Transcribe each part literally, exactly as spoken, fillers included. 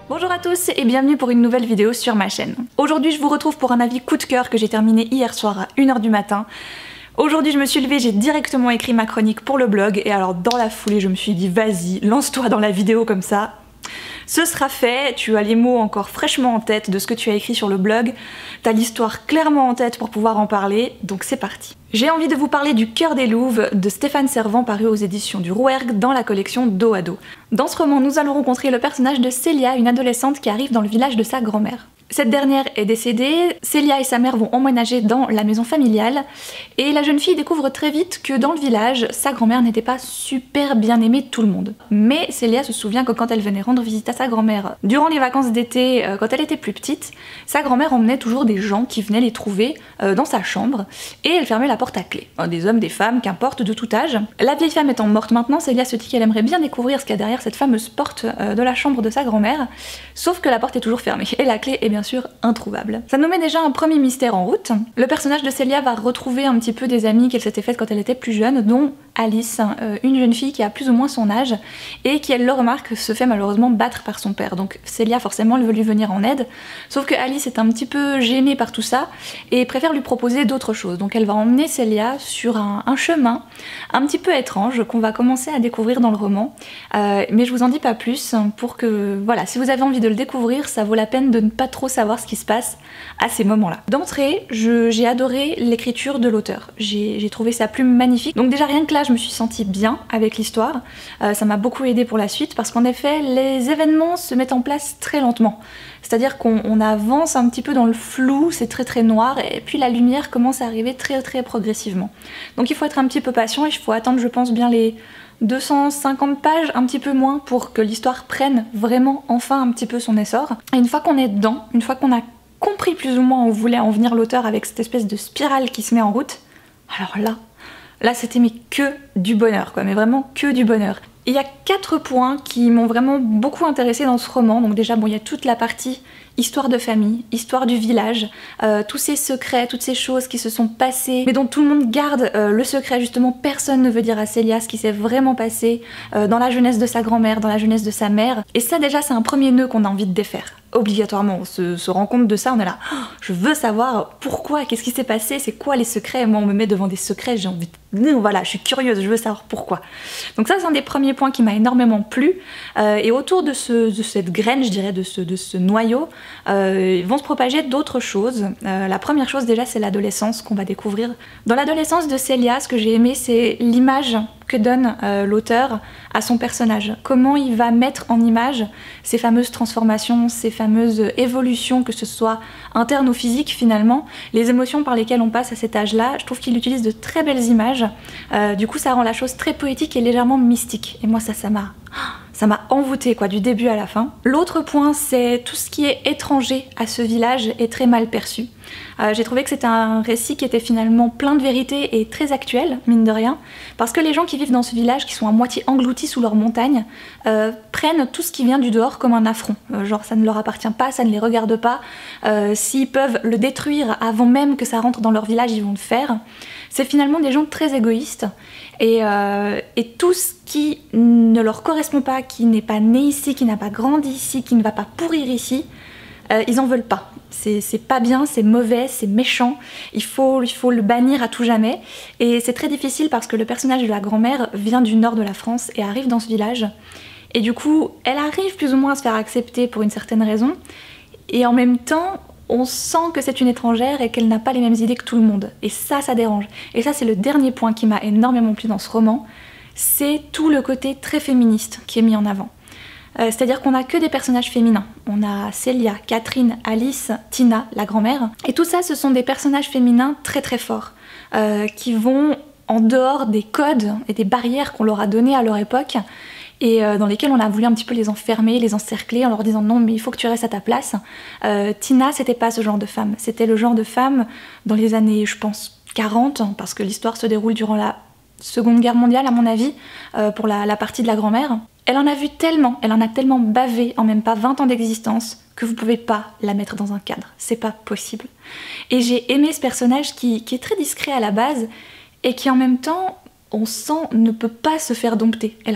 Bonjour à tous et bienvenue pour une nouvelle vidéo sur ma chaîne. Aujourd'hui je vous retrouve pour un avis coup de cœur que j'ai terminé hier soir à une heure du matin. Aujourd'hui je me suis levée, j'ai directement écrit ma chronique pour le blog et alors dans la foulée je me suis dit vas-y, lance-toi dans la vidéo comme ça. Ce sera fait, tu as les mots encore fraîchement en tête de ce que tu as écrit sur le blog, t'as l'histoire clairement en tête pour pouvoir en parler, donc c'est parti. J'ai envie de vous parler du Cœur des Louves de Stéphane Servan paru aux éditions du Rouergue dans la collection Dos à Dos. Dans ce roman, nous allons rencontrer le personnage de Célia, une adolescente qui arrive dans le village de sa grand-mère. Cette dernière est décédée, Célia et sa mère vont emménager dans la maison familiale et la jeune fille découvre très vite que dans le village, sa grand-mère n'était pas super bien aimée de tout le monde. Mais Célia se souvient que quand elle venait rendre visite à sa grand-mère durant les vacances d'été, euh, quand elle était plus petite, sa grand-mère emmenait toujours des gens qui venaient les trouver euh, dans sa chambre et elle fermait la porte à clé. Des hommes, des femmes, qu'importe, de tout âge. La vieille femme étant morte maintenant, Célia se dit qu'elle aimerait bien découvrir ce qu'il y a derrière cette fameuse porte euh, de la chambre de sa grand-mère, sauf que la porte est toujours fermée et la clé est bien sûr introuvable. Ça nous met déjà un premier mystère en route. Le personnage de Célia va retrouver un petit peu des amies qu'elle s'était faites quand elle était plus jeune, dont Alice, euh, une jeune fille qui a plus ou moins son âge et qui, elle le remarque, se fait malheureusement battre par son père. Donc Célia forcément elle veut lui venir en aide, sauf que Alice est un petit peu gênée par tout ça et préfère lui proposer d'autres choses. Donc elle va emmener Célia sur un, un chemin un petit peu étrange qu'on va commencer à découvrir dans le roman, euh, mais je vous en dis pas plus pour que, voilà, si vous avez envie de le découvrir, ça vaut la peine de ne pas trop savoir ce qui se passe à ces moments-là. D'entrée, j'ai adoré l'écriture de l'auteur. J'ai trouvé sa plume magnifique. Donc déjà rien que là, je me suis sentie bien avec l'histoire. Euh, ça m'a beaucoup aidé pour la suite parce qu'en effet, les événements se mettent en place très lentement. C'est-à-dire qu'on avance un petit peu dans le flou, c'est très très noir, et puis la lumière commence à arriver très très progressivement. Donc il faut être un petit peu patient et il faut attendre, je pense, bien les deux cent cinquante pages, un petit peu moins, pour que l'histoire prenne vraiment enfin un petit peu son essor. Et une fois qu'on est dedans, une fois qu'on a compris plus ou moins où voulait en venir l'auteur avec cette espèce de spirale qui se met en route, alors là, là c'était mais que du bonheur quoi, mais vraiment que du bonheur. Il y a quatre points qui m'ont vraiment beaucoup intéressée dans ce roman. Donc déjà, bon, il y a toute la partie histoire de famille, histoire du village, euh, tous ces secrets, toutes ces choses qui se sont passées, mais dont tout le monde garde euh, le secret. Justement, personne ne veut dire à Célia ce qui s'est vraiment passé euh, dans la jeunesse de sa grand-mère, dans la jeunesse de sa mère. Et ça déjà, c'est un premier nœud qu'on a envie de défaire. Obligatoirement, on se, se rend compte de ça, on est là, oh, je veux savoir pourquoi, qu'est-ce qui s'est passé, c'est quoi les secrets. Moi on me met devant des secrets, j'ai envie de... voilà, je suis curieuse, je veux savoir pourquoi. Donc ça c'est un des premiers points qui m'a énormément plu, euh, et autour de, ce, de cette graine, je dirais, de ce, de ce noyau, euh, vont se propager d'autres choses. Euh, la première chose déjà, c'est l'adolescence qu'on va découvrir. Dans l'adolescence de Célia, ce que j'ai aimé, c'est l'image que donne euh, l'auteur à son personnage. Comment il va mettre en image ces fameuses transformations, ces fameuses évolutions, que ce soit internes ou physiques finalement, les émotions par lesquelles on passe à cet âge-là. Je trouve qu'il utilise de très belles images. Euh, du coup, ça rend la chose très poétique et légèrement mystique. Et moi, ça, ça m'a... ça m'a envoûtée quoi, du début à la fin. L'autre point, c'est tout ce qui est étranger à ce village est très mal perçu. Euh, j'ai trouvé que c'était un récit qui était finalement plein de vérité et très actuel, mine de rien, parce que les gens qui vivent dans ce village, qui sont à moitié engloutis sous leurs montagnes, euh, prennent tout ce qui vient du dehors comme un affront. Euh, genre ça ne leur appartient pas, ça ne les regarde pas. Euh, S'ils peuvent le détruire avant même que ça rentre dans leur village, ils vont le faire. C'est finalement des gens très égoïstes et, euh, et tout ce qui ne leur correspond pas, qui n'est pas né ici, qui n'a pas grandi ici, qui ne va pas pourrir ici, euh, ils en veulent pas. C'est pas bien, c'est mauvais, c'est méchant, il faut, il faut le bannir à tout jamais. Et c'est très difficile parce que le personnage de la grand-mère vient du nord de la France et arrive dans ce village. Et du coup, elle arrive plus ou moins à se faire accepter pour une certaine raison. Et en même temps, on sent que c'est une étrangère et qu'elle n'a pas les mêmes idées que tout le monde. Et ça, ça dérange. Et ça, c'est le dernier point qui m'a énormément plu dans ce roman. C'est tout le côté très féministe qui est mis en avant. Euh, C'est-à-dire qu'on n'a que des personnages féminins. On a Célia, Catherine, Alice, Tina, la grand-mère. Et tout ça, ce sont des personnages féminins très très forts, euh, qui vont en dehors des codes et des barrières qu'on leur a données à leur époque, et euh, dans lesquelles on a voulu un petit peu les enfermer, les encercler en leur disant non mais il faut que tu restes à ta place. Euh, Tina, c'était pas ce genre de femme. C'était le genre de femme dans les années, je pense, quarante, parce que l'histoire se déroule durant la Seconde Guerre mondiale à mon avis, euh, pour la, la partie de la grand-mère. Elle en a vu tellement, elle en a tellement bavé en même pas vingt ans d'existence que vous pouvez pas la mettre dans un cadre, c'est pas possible. Et j'ai aimé ce personnage qui, qui est très discret à la base et qui en même temps, on sent, ne peut pas se faire dompter. Elle a pas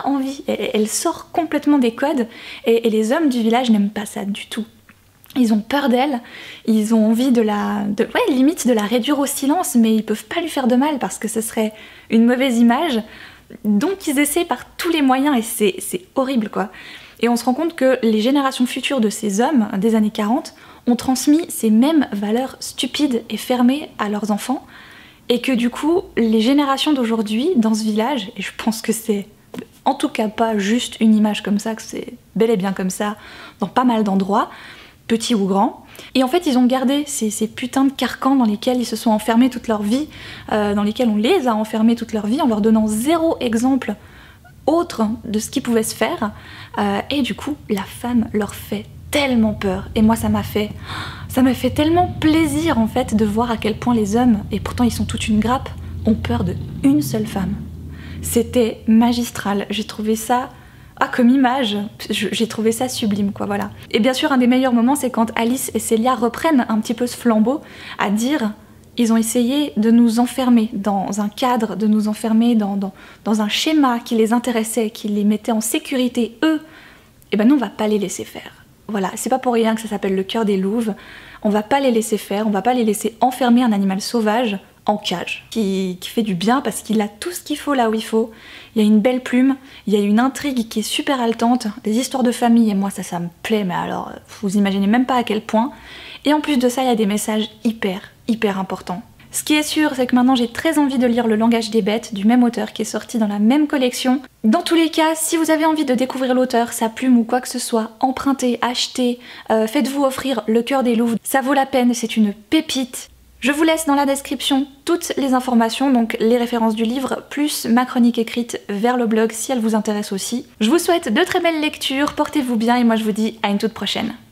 envie, elle, elle sort complètement des codes et, et les hommes du village n'aiment pas ça du tout. Ils ont peur d'elle, ils ont envie de la... De, ouais, limite de la réduire au silence, mais ils peuvent pas lui faire de mal parce que ce serait une mauvaise image. Donc ils essaient par tous les moyens et c'est horrible quoi. Et on se rend compte que les générations futures de ces hommes des années quarante ont transmis ces mêmes valeurs stupides et fermées à leurs enfants et que du coup les générations d'aujourd'hui dans ce village, et je pense que c'est en tout cas pas juste une image comme ça, que c'est bel et bien comme ça dans pas mal d'endroits, petits ou grands. Et en fait, ils ont gardé ces, ces putains de carcans dans lesquels ils se sont enfermés toute leur vie, euh, dans lesquels on les a enfermés toute leur vie, en leur donnant zéro exemple autre de ce qui pouvait se faire. Euh, et du coup, la femme leur fait tellement peur. Et moi, ça m'a fait... Ça m'a fait tellement plaisir, en fait, de voir à quel point les hommes, et pourtant ils sont toute une grappe, ont peur de une seule femme. C'était magistral. J'ai trouvé ça... Ah, comme image, j'ai trouvé ça sublime, quoi, voilà. Et bien sûr, un des meilleurs moments, c'est quand Alice et Célia reprennent un petit peu ce flambeau, à dire, ils ont essayé de nous enfermer dans un cadre, de nous enfermer dans, dans, dans un schéma qui les intéressait, qui les mettait en sécurité, eux. Et ben nous, on va pas les laisser faire. Voilà, c'est pas pour rien que ça s'appelle le cœur des louves. On va pas les laisser faire, on va pas les laisser enfermer un animal sauvage en cage, qui, qui fait du bien parce qu'il a tout ce qu'il faut là où il faut. Il y a une belle plume, il y a une intrigue qui est super haletante, des histoires de famille, et moi ça, ça me plaît, mais alors, vous imaginez même pas à quel point. Et en plus de ça, il y a des messages hyper, hyper importants. Ce qui est sûr, c'est que maintenant j'ai très envie de lire Le langage des bêtes, du même auteur, qui est sorti dans la même collection. Dans tous les cas, si vous avez envie de découvrir l'auteur, sa plume ou quoi que ce soit, empruntez, achetez, euh, faites-vous offrir Le cœur des louves, ça vaut la peine, c'est une pépite. Je vous laisse dans la description toutes les informations, donc les références du livre, plus ma chronique écrite vers le blog si elle vous intéresse aussi. Je vous souhaite de très belles lectures, portez-vous bien et moi je vous dis à une toute prochaine.